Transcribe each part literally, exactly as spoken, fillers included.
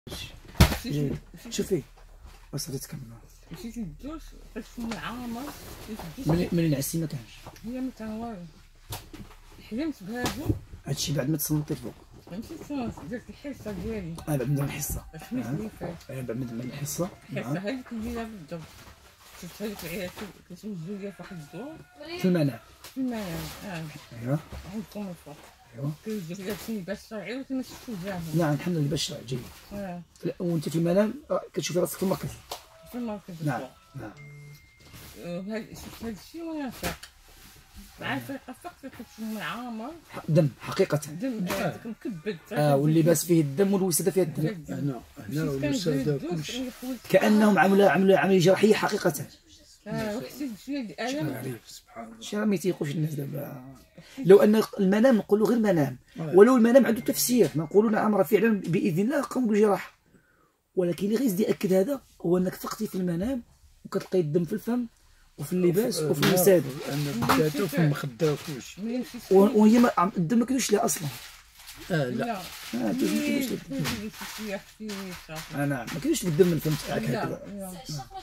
جيد. شوفي وصلت تكمل. مشيت للدوش لقيت فم عامر. ملي ملي نعسي ما كانش. هي ما كان والو. حلمت بهادو. هادشي بعد ما تصنتي الفوق. مشيت صنت درت الحصه ديالي. اه بعد ما الحصه. الخميس اللي فات. اه بعد ما الحصه. الحصه هذيك الليله بالضبط. شفت هذيك العيال كيتوجدوا ليا في واحد الدور. في المنام. في المنام اه. ايوا. عندكم الفوق. ايوا. كيوجدوا لابسين لباس شرعي ولكن ما شفتو جاهم. نعم الحمد لله باش جيد. اه. وانت في المنام كتشوفي راسك في المركز. في المركز. نعم نعم. شفت هذا الشيء وانا فاق. مع الفرقه فقت لقيت فم عامر. دم حقيقه. دم هذاك مكبد. اه واللباس فيه الدم والوساده فيها الدم. هنا هنا والوساده كلشي. كانهم عملوا عملوا عمليه جراحيه حقيقه. اه وحسيت بشويه ديال الالم. سبحان الله. شي راه ما يتيقوش الناس دابا. لو ان المنام نقولوا غير منام ولو المنام عنده تفسير ما نقولوا نعم راه فعلا باذن الله قاموا بالجراحه، ولكن اللي غيزيد ياكد هذا هو انك فقتي في المنام وكتلقاي الدم في الفم وفي اللباس وفي الوسادة بداتو في المخده وكلشي. وهي ما الدم ما كاينش لها اصلا. اه لا اه ما كاينش اه نعم ما كاينش الدم الفم تاعك هكذا.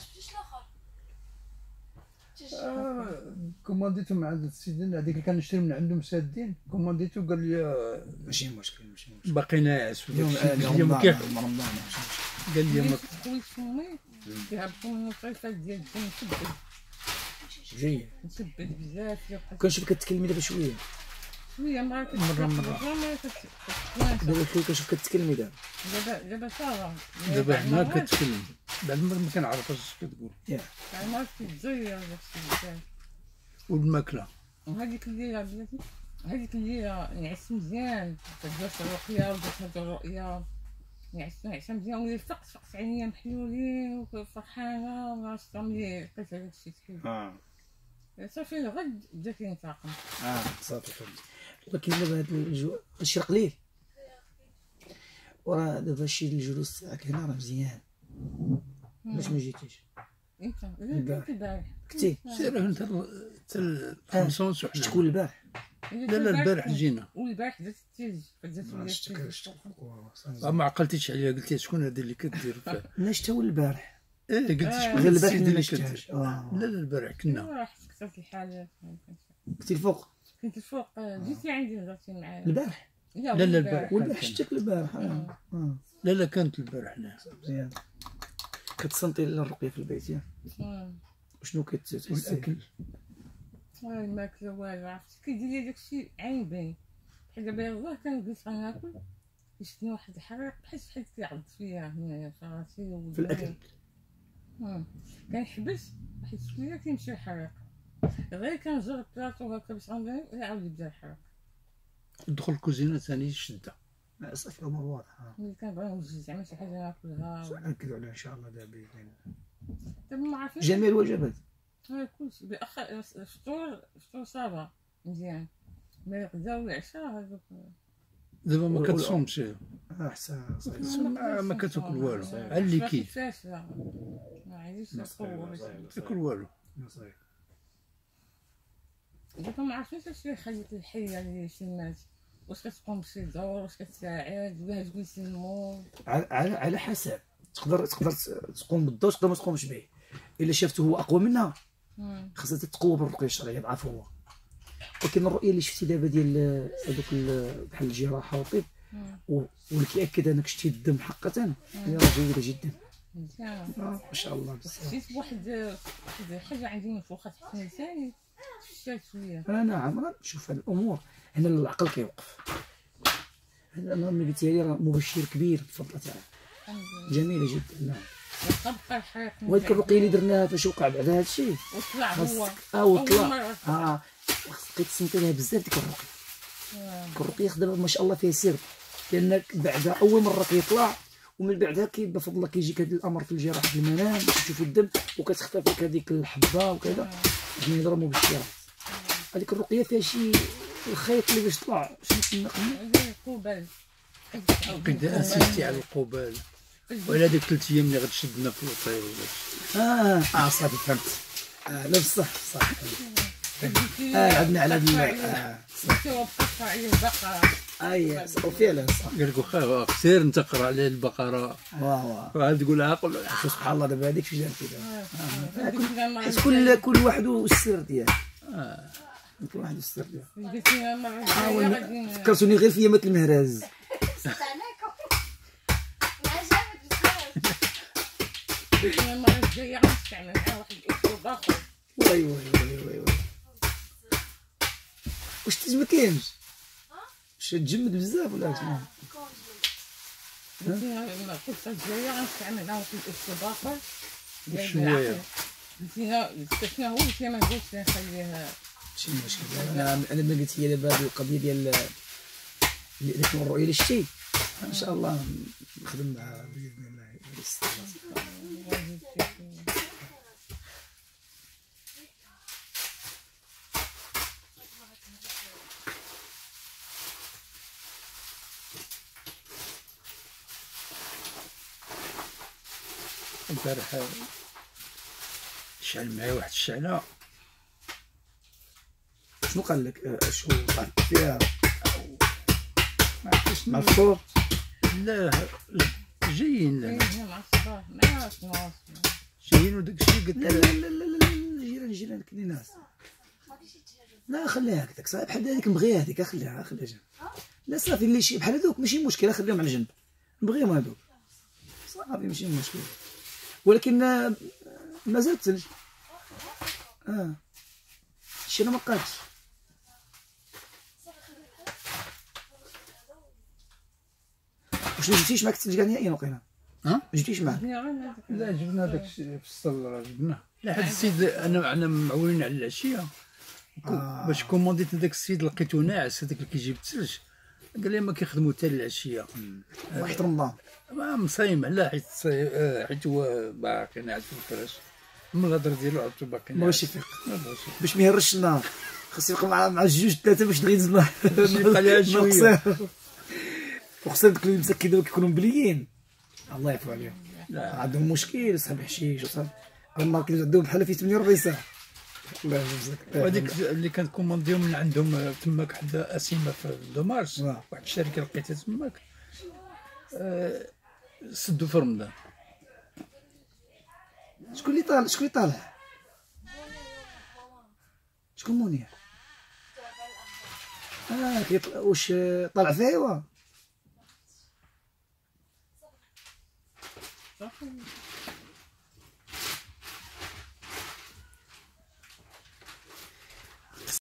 كومانديتو مع هذا السيد هذيك اللي كنشري من عندهم سادين، كومانديتو قال لي ماشي مشكل ماشي مشكل باقي ناعس اليوم اليوم رمضان قال لي ما طويت فمي كيهبطوا من الطيفات ديال الدم مكبد. جيد مكبد بزاف. كنشوفك كتكلمي دابا شويه شويه مرة مرة مرة. دابا شويه كنشوف كتكلمي دابا. دابا دابا صافا. دابا ما كتكلم بعد ما كنعرف اش كتقول. ياك ما كتزير بزاف. والماكله وهذيك الليله بلاتي هذيك الليله نعست مزيان درت الرقيه ودرت هاد الرؤيه نعست نعسه مزيان ولي فقت فقت عينيا محلولين وفرحانه وناشطه ملي لقيت هذاك الشيء تحل. اه صافي الغد بدات ينتقم. اه صافي فهمت. ولكن دابا هاد الجو هادشي راه قليل وراه دابا شي الجلوس تاعك هنا راه مزيان. باش ما جيتيش انت البارح البارح كنتي سير انت حتى الخمسونس وحنا شكون البارح؟ لا لا البارح جينا والبارح درت التلج فدرت ولا شتك ما عقلتيش عليها قلتي شكون هذه اللي كدير انا شتا هو البارح. ايه قلت شكون غير البارح السيد اللي اللي ما كدير. شفتهاش. لا لا البارح كنا راح كثرت الحالات. كنتي الفوق كنت الفوق جيتي عندي هضرتي معايا البارح. لا لا البارح والبارح شتك البارح. اه اه لا لا كانت البارح هنا مزيان. كتصنتي للرقيه في البيت ياك؟ وشنو كتحسي؟ والاكل والله الماكله والو عرفتي كيدير لي داكشي عيبين بحال دابا يلاه كنجلس غناكل يشدني واحد الحريق بحال شي حد كيعض فيا هنايا في راسي في الاكل. كنحبس واحد شويه كيمشي الحريق غير كنجر بلاطو هكا باش غنبان يعاود يبدا الحريق. دخل الكوزينه ثاني شده. صافي الامور واضحه. ملي كنبغي نوجد زعما شي حاجه ناكلها ناكدوا عليها ان شاء الله دابا باذن الله. دابا ما عرفتش جميع الوجبات. اه كلشي بالاخر الفطور الفطور صافا مزيان ملي الغدا والعشاء هذوك دابا ما كتصومش احسن صحيح. ما, ما كتاكل والو على اللي كيف فاشله ما عنديش القوه باش تاكل والو. صحيح. دابا ما عرفتش اش خليت الحيه اللي شمات واش كتقوم بشي دور واش كتساعد ولا تقول سلمو على على حسب تقدر تقدر تقوم بالدور تقدر ما تقومش به. الا شافته هو اقوى منها خاصها تتقوى بالرقيه الشرعيه ضعف هو. ولكن الرؤيه اللي شفتي دابا ديال هذوك بحال الجراحه والطب واللي كياكد انك شتي الدم حقا هي راه جيده جدا. مزيان ما شاء الله بزاف. حسيت بواحد واحد حاجه عندي منفوخه تحت لساني شفت شويه. اه نعم شوف هاد الامور هنا العقل كيوقف. هذا انا ملي قلتي لي راه مبشر كبير بفضل تعالى. جميله جدا. نعم وتبقى الحريق وهذيك الرقيه اللي درناها فاش وقع بعد هذا الشيء وطلع هو اه وطلع اه خاصك تصنتي لها بزاف ديك الرقيه. ديك الرقيه خدامه ما شاء الله فيها سر لانك بعدها اول مره كيطلع ومن بعدها كي بفضل الله كيجيك هذا الامر في الجراحه في المنام باش تشوفي الدم وكتختفي لك هذيك الحبه وكذا. يعني هذا راه مبشرات. هذيك الرقيه فيها شي الخيط اللي باش طلع شنو كنا قلنا القبال قد اسستي على القبال وعلى هذيك ثلاث ايام اللي غتشدنا في الوطير. اه اه صافي فهمت. اه لا بصح صح اه عندنا على هاد اه سوا بقطع عليه البقرة. اي وفعلا صح. قال لك واخا خسير انت قرا عليه البقره واه واه وعاد تقول عاقل. سبحان الله دابا هذيك فاش دارتي دابا. حيت كل كل كل واحد والسر ديالو. آه. كل واحد والسر ديالو. قلت لي المرة الجاية فكرتوني غير في يامات المهراز. قلت لي المرة الجاية غنستعمل معاه واحد الأسلوب آخر. وي وي وي وي وي. واش تيج ما كاينش؟ واش تجمد بزاف ولا شنو؟ قلت لي القصة الجاية غنستعمل معاه واحد الأسلوب آخر. شويه قلت لي قلت لي هو قلت لي ما نقولش نخليه. ماشي مشكل. انا انا ما قلت هي دابا هذه القضيه ديال ديك الرؤيه اللي شتي ان شاء الله نخدم معها باذن الله. البارح شعل معايا واحد الشعله. شنو قال لك؟ شنو طلعت فيها ما عرفتش مع الفطور؟ لا جايين لا مع الصباح مع الصباح. جايين وداك الشيء قلت لا لا لا لا لا الجيران الجيران كاين ناس. لا خليها هكذاك صافي بحال هذيك نبغيها هذيك خليها خليها جنب. لا صافي اللي شي بحال هذوك ماشي مشكل خليهم على جنب نبغيهم هذوك صافي ماشي مشكل. ولكن مازال الثلج اه شي انا ما بقاتش. واش ما جبتيش معاك الثلج كاع نهائيا وقيلا؟ ها ما جبتيش معاك؟ لا جبنا داك الشيء في الصاله جبناه. لا حد السيد انا انا معولين على العشيه آه. باش كومونديت هذاك السيد لقيتو ناعس هذاك اللي كيجيب الثلج قال لي ما كيخدموا حتى العشيه. واحد رمضان ما مصايم لا حيت آه، حيت هو باقي ناعس في الفراش من الهضره ديالو عرفتو باقي ما بغاش ناعس. يفيق ما بغاش يفيق. باش ما يهرش النهار خاص يبقى مع مع جوج ثلاثه باش تغيظ النهار. باش يبقى ليها شويه. وخصنا دوك اللي مسكين كيكونوا مبليين الله يعفو عليهم. لا. عندهم مشكل صاحب حشيش وصاحب النهار كيدوز عندهم بحال في ثمانية وأربعين ساعه. الله يجزاك. وهذيك اللي كانت كومونديهم من عندهم تماك حدا اسيمه في دومارس آه. واحد الشركه لقيتها تماك آه، سدوا في رمضان. شكون اللي طالع شكون اللي طالع؟ شكون مونيا؟ اه كيطلع واش طالع فيها ايوا